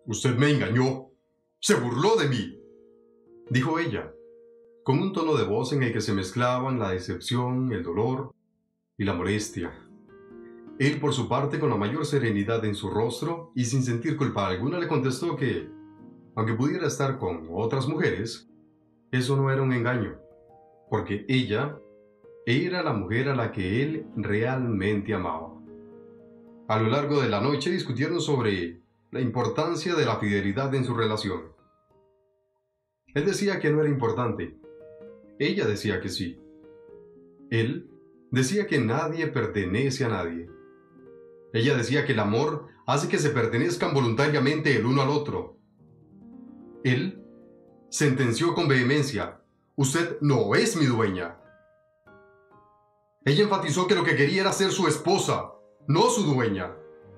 Usted me engañó. Se burló de mí, dijo ella, con un tono de voz en el que se mezclaban la decepción, el dolor y la molestia. Él, por su parte, con la mayor serenidad en su rostro y sin sentir culpa alguna, le contestó que, aunque pudiera estar con otras mujeres, eso no era un engaño, porque ella era la mujer a la que él realmente amaba. A lo largo de la noche discutieron sobre la importancia de la fidelidad en su relación. Él decía que no era importante. Ella decía que sí. Él decía que nadie pertenece a nadie. Ella decía que el amor hace que se pertenezcan voluntariamente el uno al otro. Él sentenció con vehemencia: «Usted no es mi dueña». Ella enfatizó que lo que quería era ser su esposa, no su dueña.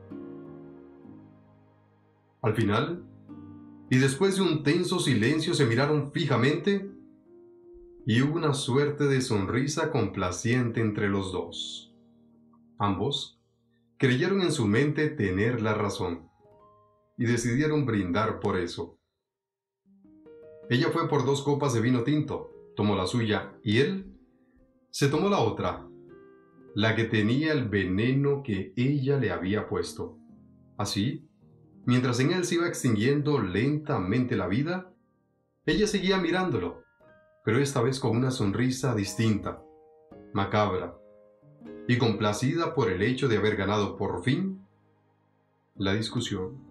Al final, y después de un tenso silencio, se miraron fijamente y hubo una suerte de sonrisa complaciente entre los dos. Ambos creyeron en su mente tener la razón y decidieron brindar por eso. Ella fue por 2 copas de vino tinto, tomó la suya y él se tomó la otra, la que tenía el veneno que ella le había puesto. Así, mientras en él se iba extinguiendo lentamente la vida, ella seguía mirándolo, pero esta vez con una sonrisa distinta, macabra, y complacida por el hecho de haber ganado por fin la discusión.